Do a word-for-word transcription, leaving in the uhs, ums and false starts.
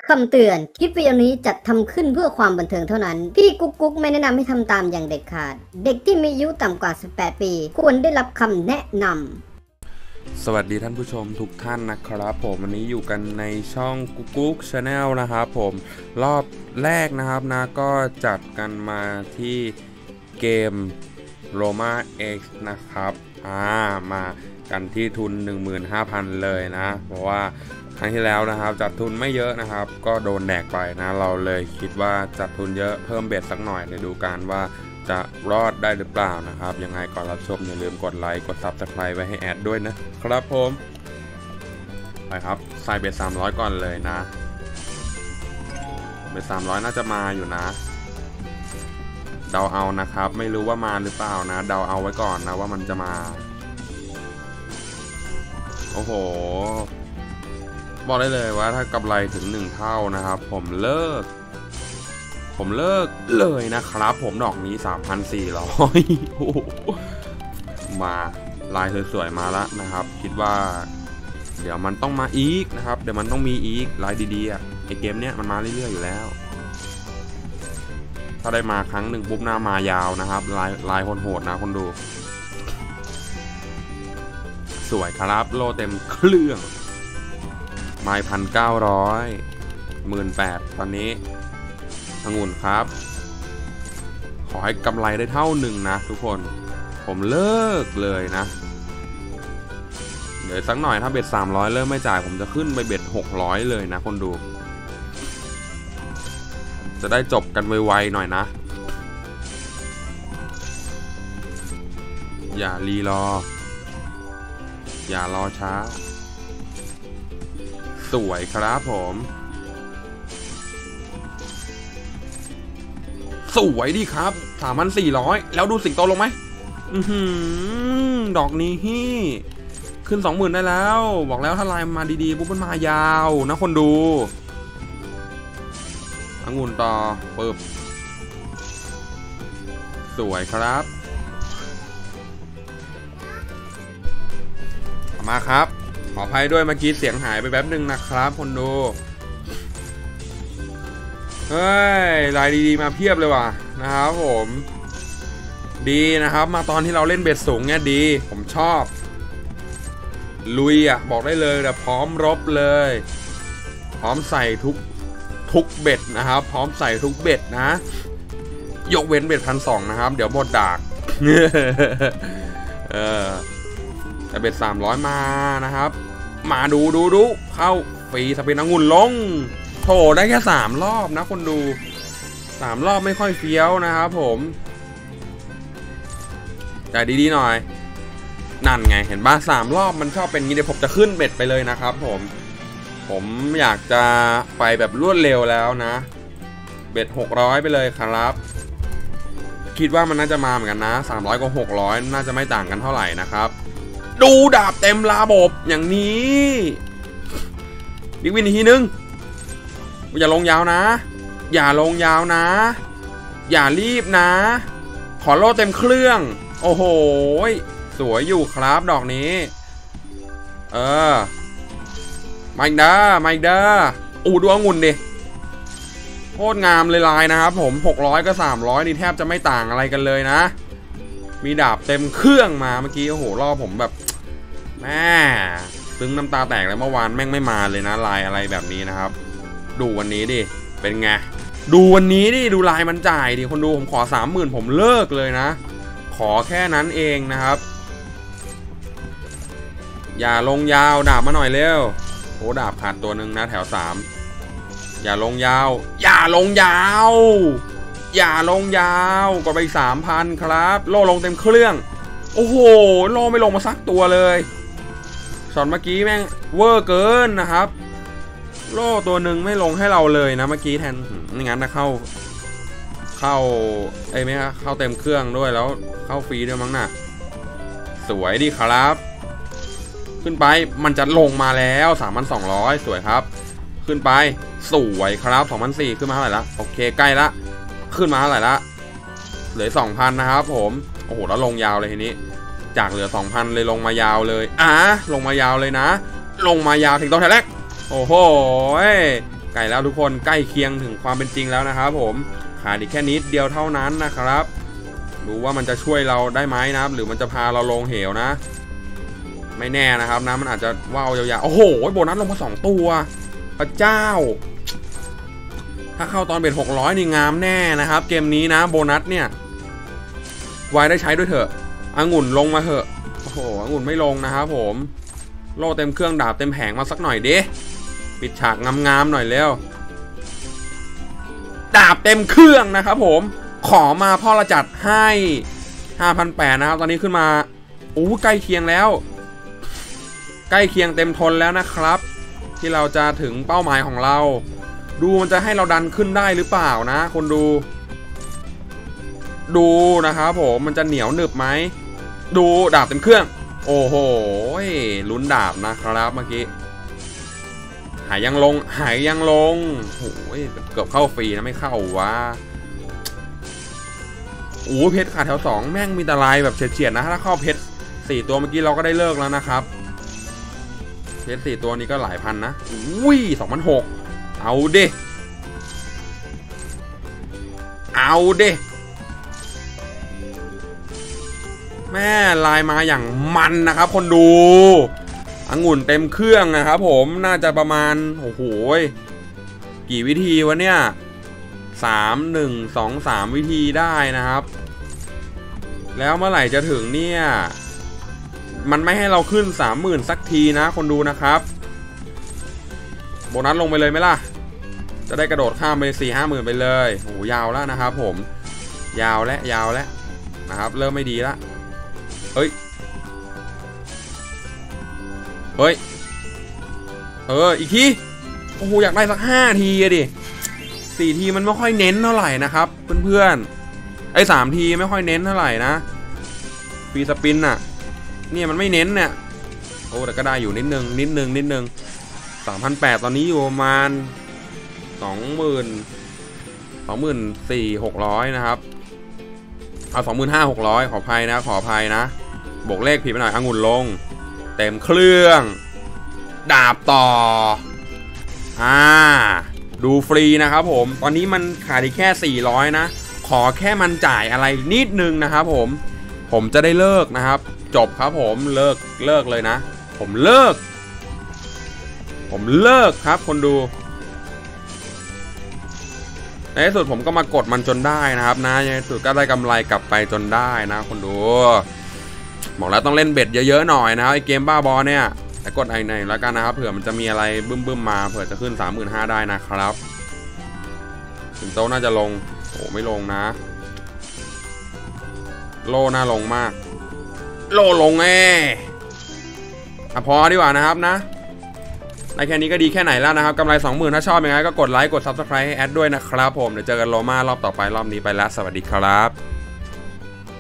คำเตือนคลิปวิดีโอนี้จัดทำขึ้นเพื่อความบันเทิงเท่านั้นพี่กุ๊กกุ๊กไม่แนะนำให้ทำตามอย่างเด็ดขาดเด็กที่มีอายุต่ำกว่าสิบแปดปีควรได้รับคำแนะนำสวัสดีท่านผู้ชมทุกท่านนะครับผมวันนี้อยู่กันในช่องกุ๊กกุ๊กชาแนลนะครับผมรอบแรกนะครับนะก็จัดกันมาที่เกม Roma X นะครับอ่ามากันที่ทุน หนึ่งหมื่นห้าพัน เลยนะเพราะว่าครั้งที่แล้วนะครับจัดทุนไม่เยอะนะครับก็โดนแดกไปนะเราเลยคิดว่าจัดทุนเยอะเพิ่มเบ็ดสักหน่อยในดูการว่าจะรอดได้หรือเปล่านะครับยังไงก่อนรับชมอย่าลืมกดไลค์กด ซับสไครบ์ ไว้ให้แอดด้วยนะครับผมไปครับใส่เบ็ดสามร้อยก่อนเลยนะเบ็ดสามร้อยน่าจะมาอยู่นะเดาเอานะครับไม่รู้ว่ามาหรือเปล่านะเดาเอาไว้ก่อนนะว่ามันจะมาโอ้โหบอกได้เลยว่าถ้ากำไรถึงหนึ่งเท่านะครับผมเลิกผมเลิกเลยนะครับผมดอกนี้ สามพันสี่ร้อย มาลายสวยๆมาแล้วนะครับคิดว่าเดี๋ยวมันต้องมาอีกนะครับเดี๋ยวมันต้องมีอีกลายดีๆอ่ะไอเกมเนี้ยมันมาเรื่อยๆอยู่แล้วถ้าได้มาครั้งหนึ่งปุ๊บหน้ามายาวนะครับลายลายโหดๆนะคนดูสวยครับโลเต็มเครื่องไม้พันเก้าร้อยหมื่นแปดตอนนี้องุ่นครับขอให้กำไรได้เท่าหนึ่งนะทุกคนผมเลิกเลยนะเดี๋ยวสักหน่อยถ้าเบ็ดสามร้อยเริ่มไม่จ่ายผมจะขึ้นไปเบ็ดหกร้อยเลยนะคนดูจะได้จบกันไวๆหน่อยนะอย่ารีรออย่ารอช้าสวยครับผมสวยดีครับ สามพันสี่ร้อย แล้วดูสิงโตลงไหมอือหือดอกนี้ฮี่ขึ้น สองหมื่น ได้แล้วบอกแล้วถ้าลายมาดีๆปุ๊บมันมายาวนะคนดูองุ่นต่อปึ๊บสวยครับมาครับขออภัยด้วยเมื่อกี้เสียงหายไปแป๊บนึงนะครับคนดูเฮ้ยลายดีๆมาเพียบเลยว่ะนะครับผมดีนะครับมาตอนที่เราเล่นเบ็ดสูงเนี่ยดีผมชอบลุยอ่ะบอกได้เลยแต่พร้อมรบเลยพร้อมใส่ทุกทุกเบ็ดนะครับพร้อมใส่ทุกเบ็ดนะยกเว้นเบ็ดพันสองนะครับเดี๋ยวหมดดาก เออแต่เบ็ดสามร้อยมานะครับมาดูดูดูเข้าฟรีสเปนองุ่นลงโถได้แค่สามรอบนะคนดูสามรอบไม่ค่อยเฟี้ยวนะครับผมแต่ดีๆหน่อยนั่นไงเห็นป่ะสามรอบมันชอบเป็นงี้เดี๋ยวผมจะขึ้นเบ็ดไปเลยนะครับผมผมอยากจะไปแบบรวดเร็วแล้วนะเบ็ดหกร้อยไปเลยครับคิดว่ามันน่าจะมาเหมือนกันนะสามร้อยกับหกร้อยน่าจะไม่ต่างกันเท่าไหร่นะครับดูดาบเต็มระบบอย่างนี้บิ๊กวินอีกทีนึงอย่าลงยาวนะอย่าลงยาวนะอย่ารีบนะขอโล่เต็มเครื่องโอ้โหสวยอยู่ครับดอกนี้เออมาอีกเด้อมาอีกเด้ออู้ดูองุ่นดิโคตรงามเลยลายนะครับผมหกร้อยกับสามร้อยนี่แทบจะไม่ต่างอะไรกันเลยนะมีดาบเต็มเครื่องมาเมื่อกี้โอ้โหรอบผมแบบแม่ซึ้งน้ำตาแตกเลยเมื่อวานแม่งไม่มาเลยนะลายอะไรแบบนี้นะครับดูวันนี้ดิเป็นไงดูวันนี้ดิดูลายมันจ่ายดิคนดูผมขอ สามหมื่น ผมเลิกเลยนะขอแค่นั้นเองนะครับอย่าลงยาวดาบมาหน่อยเร็วโอ้ดาบขาดตัวหนึ่งนะแถวสามอย่าลงยาวอย่าลงยาวอย่าลงยาวก็ไป สามพัน ครับโล่ลงเต็มเครื่องโอ้โหโล่ไม่ลงมาสักตัวเลยช็อตเมื่อกี้แม่งเวอร์เกินนะครับโล่ตัวหนึ่งไม่ลงให้เราเลยนะเมื่อกี้แทนไม่งั้นนะเข้าเข้าไอ้ไหมครับเข้าเต็มเครื่องด้วยแล้วเข้าฟรีด้วยมั้งน่ะสวยดีครับขึ้นไปมันจะลงมาแล้ว สามพันสองร้อย สวยครับขึ้นไปสวยครับ สองพันสี่ร้อย ขึ้นมาเท่าไหร่ละโอเคใกล้ละขึ้นมาเท่าไหร่ละเหลือ สองพัน นะครับผมโอ้โหแล้วลงยาวเลยทีนี้จากเหลือ สองพัน เลยลงมายาวเลยอ่ะลงมายาวเลยนะลงมายาวถึงตอนแรกโอ้โหใกล้แล้วทุกคนใกล้เคียงถึงความเป็นจริงแล้วนะครับผมขาดอีกแค่นิดเดียวเท่านั้นนะครับดูว่ามันจะช่วยเราได้ไหมนะครับหรือมันจะพาเราลงเหวนะไม่แน่นะครับนะมันอาจจะว่าวยาวๆโอ้โหโบนัสลงมาสองตัวพระเจ้าถ้าเข้าตอนเบ็ดหกร้อยนี่งามแน่นะครับเกมนี้นะโบนัสเนี่ยวายได้ใช้ด้วยเถอะองุ่นลงมาเถอะโอ้โหองุ่นไม่ลงนะครับผมโล่เต็มเครื่องดาบเต็มแผงมาสักหน่อยดิปิดฉากงามๆหน่อยเร็วดาบเต็มเครื่องนะครับผมขอมาพ่อละจัดให้ ห้าพันแปดร้อย นะครับตอนนี้ขึ้นมาโอ้ใกล้เคียงแล้วใกล้เคียงเต็มทนแล้วนะครับที่เราจะถึงเป้าหมายของเราดูมันจะให้เราดันขึ้นได้หรือเปล่านะคนดูดูนะครับผมมันจะเหนียวหนึบไหมดูดาบเต็มเครื่องโอ้โหลุ้นดาบนะครับเมื่อกี้หายยังลงหายยังลงโอ้ยเกือบเข้าฟรีนะไม่เข้าวะโอ้เพชรขาดแถวสองแม่งมีแต่ลายแบบเฉียดๆนะถ้าเข้าเพชรสี่ตัวเมื่อกี้เราก็ได้เลิกแล้วนะครับเพชรสี่ตัวนี้ก็หลายพันนะอุ้ยสองพันหกเอาดิเอาดิแม่ลายมาอย่างมันนะครับคนดูองุ่นเต็มเครื่องนะครับผมน่าจะประมาณโอ้โหกี่วิธีวะเนี่ยสามหนึ่งสองสามวิธีได้นะครับแล้วเมื่อไหร่จะถึงเนี่ยมันไม่ให้เราขึ้น สามหมื่น สักทีนะคนดูนะครับโบนัสลงไปเลยไหมล่ะจะได้กระโดดข้ามไป สี่ห้าหมื่น ไปเลยโอ้ยาวแล้วนะครับผมยาวและยาวและนะครับเริ่มไม่ดีละเฮ้ยเฮ้ยเอออีกทีโอ้โหอยากได้สักห้าทีอะดิสี่ทีมันไม่ค่อยเน้นเท่าไหร่นะครับเพื่อนๆไอ้สามทีไม่ค่อยเน้นเท่าไหร่นะฟรีสปินน่ะเนี่ยมันไม่เน้นเนี่ยโอ้แต่ก็ได้อยู่นิดนึงนิดนึงนิดนึง สามพันแปดร้อย ตอนนี้อยู่ประมาณ สองหมื่น สองหมื่นสี่พันหกร้อย นะครับเอา สองหมื่นห้าพันหกร้อย ขออภัยนะขออภัยนะบวกเลขผิดไปหน่อยองุ่นลงเต็มเครื่องดาบต่ออ่าดูฟรีนะครับผมตอนนี้มันขาดอีกแค่สี่ร้อยนะขอแค่มันจ่ายอะไรนิดนึงนะครับผมผมจะได้เลิกนะครับจบครับผมเลิกเลิกเลยนะผมเลิกผมเลิกครับคนดูในที่สุดผมก็มากดมันจนได้นะครับนะในที่สุดก็ได้กำไรกลับไปจนได้นะคนดูบอกแล้วต้องเล่นเบ็ดเยอะๆหน่อยนะไอเกมบ้าบอเนี่ยแต่กดไอ้ไหนแล้วกันนะครับเผื่อมันจะมีอะไรบึ้มๆมาเผื่อจะขึ้น สามหมื่นห้าพัน ได้นะครับถึงโตน่าจะลงโอ้ไม่ลงนะโลน่าลงมากโลลงแน่อ่ะพอดีกว่านะครับนะในแค่นี้ก็ดีแค่ไหนแล้วนะครับกำไร สองหมื่น ถ้าชอบยังไงก็กดไลค์กด ซับสไครบ์ ให้แอดด้วยนะครับผมเดี๋ยวเจอกันโลมารอบต่อไปรอบนี้ไปแล้วสวัสดีครับ